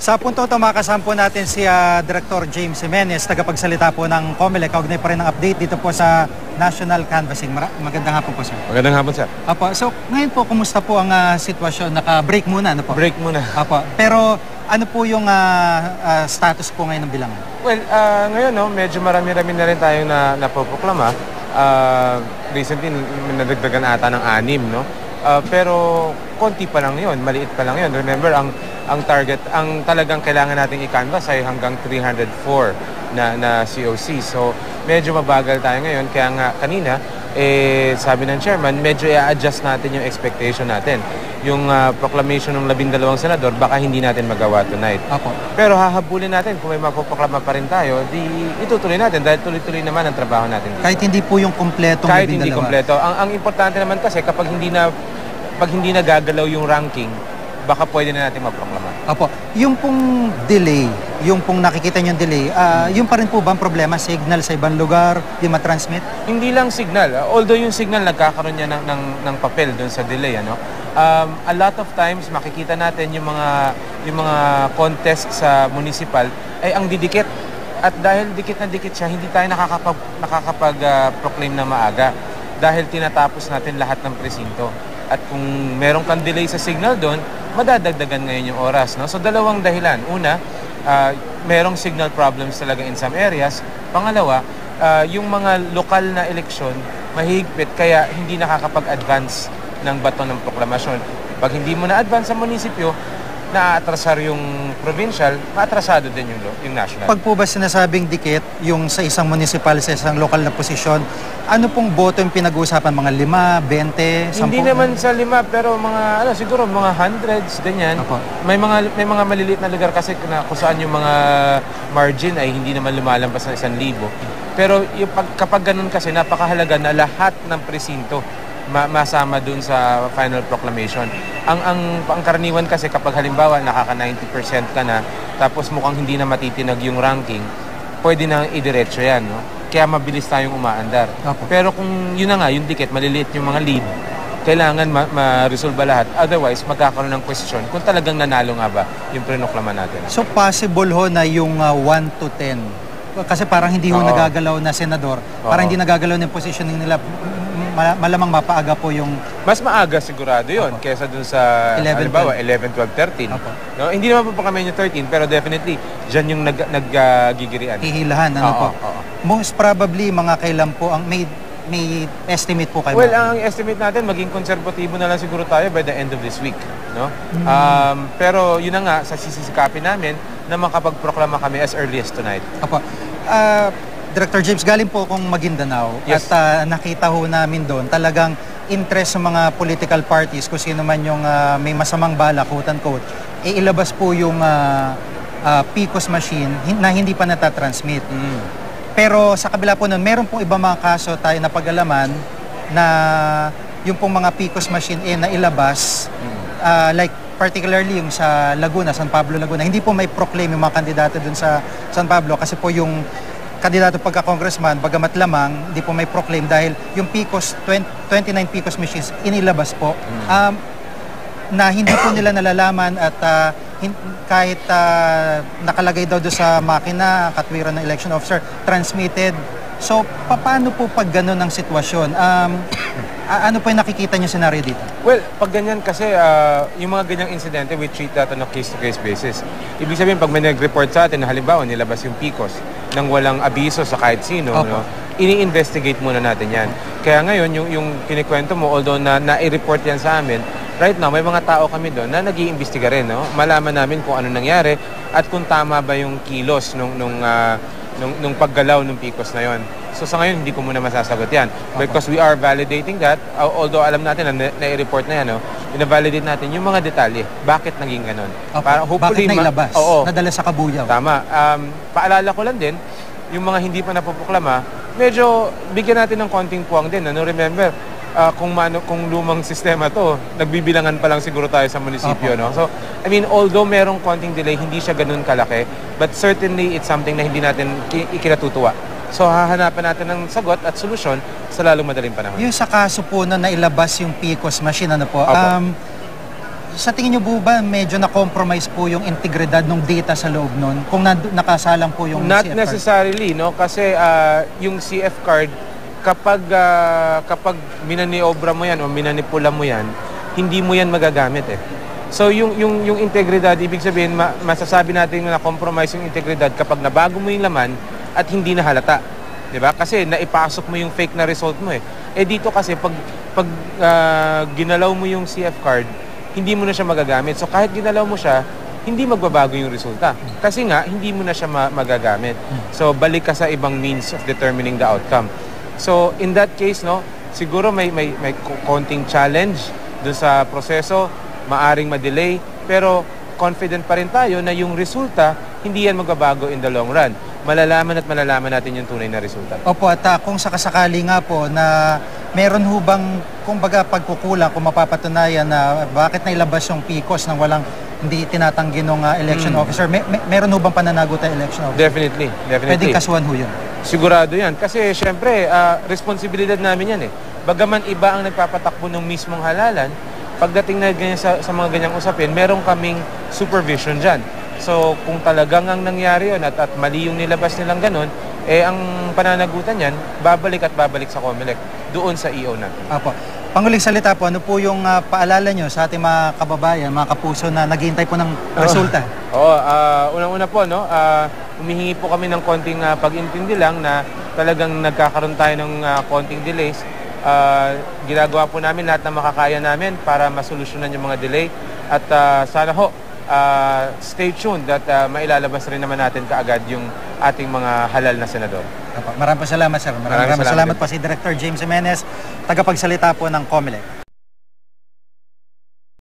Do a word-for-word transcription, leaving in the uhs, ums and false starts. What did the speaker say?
Sa punto ito, makasampo natin si uh, Director James Jimenez, tagapagsalita po ng Comelec. Kaugnay pa rin ng update dito po sa National Canvassing. Mara magandang hapon po, sir. Magandang hapon, sir. Apo, so ngayon po, kumusta po ang uh, sitwasyon? Naka-break muna, ano po? Break muna. Apo, pero ano po yung uh, uh, status po ngayon ng bilangan? Well, uh, ngayon, no, medyo marami-rami na rin tayong na, napoproklama. Uh, recently, nadagdagan ata ng anim, no? Uh, pero konti pa lang yun, maliit pa lang yun. Remember, ang ang target, ang talagang kailangan nating i-canvas ay hanggang three hundred four na, na C O C. So, medyo mabagal tayo ngayon. Kaya nga kanina, eh, sabi ng chairman, medyo i-adjust natin yung expectation natin. Yung uh, proclamation ng labindalawang senador, baka hindi natin magawa tonight. Apo. Pero hahabulin natin kung may mapoproklama pa rin tayo, di itutuloy natin dahil tuloy-tuloy naman ang trabaho natin dito. Kahit hindi po yung kompletong Kahit labindalawa? hindi kompleto. Ang, ang importante naman kasi kapag hindi na pag hindi na gagalaw yung ranking, baka pwede na natin maproklama. Apo, yung pong delay, yung pong nakikita niyong delay, uh, yung pa rin po ba ang problema? Signal sa ibang lugar, yung matransmit? Hindi lang signal. Although yung signal nagkakaroon niya ng, ng, ng papel doon sa delay, ano? Um, a lot of times makikita natin yung mga yung mga contest sa municipal ay ang didikit. At dahil dikit na dikit siya, hindi tayo nakakapag nakakapag-proclaim uh, na maaga dahil tinatapos natin lahat ng presinto. At kung meron kang delay sa signal doon, madadagdagan ngayon yung oras. No? So, dalawang dahilan. Una, uh, merong signal problems talaga in some areas. Pangalawa, uh, yung mga lokal na eleksyon, mahigpit kaya hindi nakakapag-advance ng bato ng proklamasyon. Pag hindi mo na-advance sa munisipyo, na-atrasar yung provincial, maatrasado din yung, yung national. Pag po ba sinasabing dikit yung sa isang municipal, sa isang lokal na posisyon, ano pong boto yung pinag-uusapan? Mga lima, bente, sampu? Hindi naman sa lima, pero mga, ano, siguro mga hundreds, ganyan. Apo. May mga may mga maliliit na lugar kasi na kung saan yung mga margin ay hindi naman lumalampas ng isang libo. Pero yung, pag, kapag ganun kasi, napakahalaga na lahat ng presinto ma masama dun sa final proclamation. Ang, ang, ang karaniwan kasi kapag halimbawa nakaka ninety percent ka na, tapos mukhang hindi na matitinag yung ranking, pwede na idiretso yan, no? Kaya mabilis tayong umaandar. Apo. Pero kung yun na nga, yung dikit, maliliit yung mga lead, kailangan ma-resolve ma lahat. Otherwise, magkakaroon ng question kung talagang nanalo nga ba yung prinoklama natin. So possible ho na yung uh, one to ten? Kasi parang hindi ho Oo. nagagalaw na senador, Oo. parang hindi nagagalaw na yung positioning nila, malamang mapaaga po yung... Mas maaga sigurado yun Opo. Kesa dun sa halimbawa eleven, twelve, thirteen. No? Hindi naman po kami yung thirteen, pero definitely dyan yung nag-gigirian. Nag, uh, Hihilahan, ano oo, po? Oo. Most probably, mga kailan po, ang may, may estimate po kayo? Well, ang estimate natin, maging konserbatibo na lang siguro tayo by the end of this week. No? Hmm. Um, pero yun na nga, sa sisisikapin namin na makapagproklama kami as early as tonight. Opo. Uh, Director James, galing po akong Maguindanao yes. at uh, nakita ho namin doon talagang interest sa mga political parties kung sino man yung uh, may masamang balak, quote-unquote, e ilabas po yung uh, uh, P C O S machine na hindi pa natatransmit. Mm. Pero sa kabila po nun, meron pong ibang mga kaso tayo na pag-alaman na yung pong mga P C O S machine eh, na ilabas, mm. uh, like particularly yung sa Laguna, San Pablo, Laguna, hindi po may proclaim yung mga kandidato dun sa San Pablo kasi po yung kandidato pagka-congressman, bagamat lamang, hindi po may proclaim dahil yung P C O S, twenty-nine P C O S machines, inilabas po. Mm. Um, na hindi po nila nalalaman at uh, hin kahit uh, nakalagay daw doon sa makina, katwiran ng election officer, transmitted. So, paano po pag gano'n ang sitwasyon? Um, ano po yung nakikita niyo scenario dito? Well, pag ganyan kasi, uh, yung mga ganyang insidente, we treat that on a case-to-case basis. Ibig sabihin, pag may nag-report sa atin, halimbawa, nilabas yung P C O S nang walang abiso sa kahit sino, okay. no? Ini-investigate muna natin yan. Kaya ngayon, yung, yung kinikwento mo, although na, na-report yan sa amin, right now, may mga tao kami doon na nag-iimbestiga rin, no? Malaman namin kung ano nangyari at kung tama ba yung kilos nung, nung, uh, nung, nung paggalaw ng P C O S na yon. So sa ngayon, hindi ko muna masasagot yan. Because we are validating that, although alam natin na na-report na yan, no? Ina-validate natin yung mga detalye. Bakit naging ganon? Okay. Para hopefully, bakit nailabas? Oo. Nadala sa kabuyaw? Tama. Um, paalala ko lang din, yung mga hindi pa napoproklama, medyo bigyan natin ng konting puwang din. Ano? Remember, uh, kung, mano, kung lumang sistema to, nagbibilangan pa lang siguro tayo sa munisipyo. No? So, I mean, although merong konting delay, hindi siya ganun kalaki, but certainly it's something na hindi natin ikinatutuwa. So, hahanapan natin ng sagot at solusyon sa lalong madaling panahon. Yung sa kaso po na nailabas yung P C O S machine, ano po, um, sa tingin niyo po ba medyo na-compromise po yung integridad ng data sa loob nun? Kung nand- nakasalang po yung Not C F necessarily, no? Kasi uh, yung C F card, kapag, uh, kapag minaniobra mo yan o minanipula mo yan, hindi mo yan magagamit eh. So yung, yung, yung integridad, ibig sabihin, ma- masasabi natin na compromise yung integridad kapag nabago mo yung laman at hindi na halata. Diba? Kasi naipasok mo yung fake na result mo eh. Eh dito kasi pag, pag uh, ginalaw mo yung C F card, hindi mo na siya magagamit. So kahit ginalaw mo siya, hindi magbabago yung resulta. Kasi nga, hindi mo na siya ma- magagamit. So balik ka sa ibang means of determining the outcome. So in that case, no, siguro may, may, may konting challenge dun sa proseso, maaring ma-delay, pero confident pa rin tayo na yung resulta, hindi yan magbabago in the long run. Malalaman at malalaman natin yung tunay na resulta. Opo, at uh, kung sakasakali nga po na meron hubang, kung baga pagkukulang, kung mapapatunayan na bakit nailabas yung P C O S nang walang hindi tinatanggi ng uh, election mm. officer, may, may, meron hubang pananagot ang election officer? Definitely, definitely. Pwedeng kasuhan ho yun? Sigurado yan. Kasi syempre, uh, responsibilidad namin yan eh. Bagaman iba ang nagpapatakbo ng mismong halalan, pagdating na ganyan sa, sa mga ganyang usapin, meron kaming supervision dyan. So, kung talagang ang nangyari yun at, at mali yung nilabas nilang ganun, eh ang pananagutan yan, babalik at babalik sa Comelec, doon sa E O natin. Apo. Panguling salita po, ano po yung uh, paalala nyo sa ating mga kababayan, mga kapuso na naghihintay po ng resulta? Oo, oh, uh, unang-una po, no, uh, humihingi po kami ng konting uh, pag-intindi lang na talagang nagkakaroon tayo ng uh, konting delays. Uh, ginagawa po namin lahat na makakaya namin para masolusyonan yung mga delay. At uh, sana ho, uh, stay tuned at uh, mailalabas rin naman natin kaagad yung ating mga halal na senador. Maraming salamat, sir. Maraming, maraming salamat, salamat po si Director James Jimenez, tagapagsalita po ng Comelec.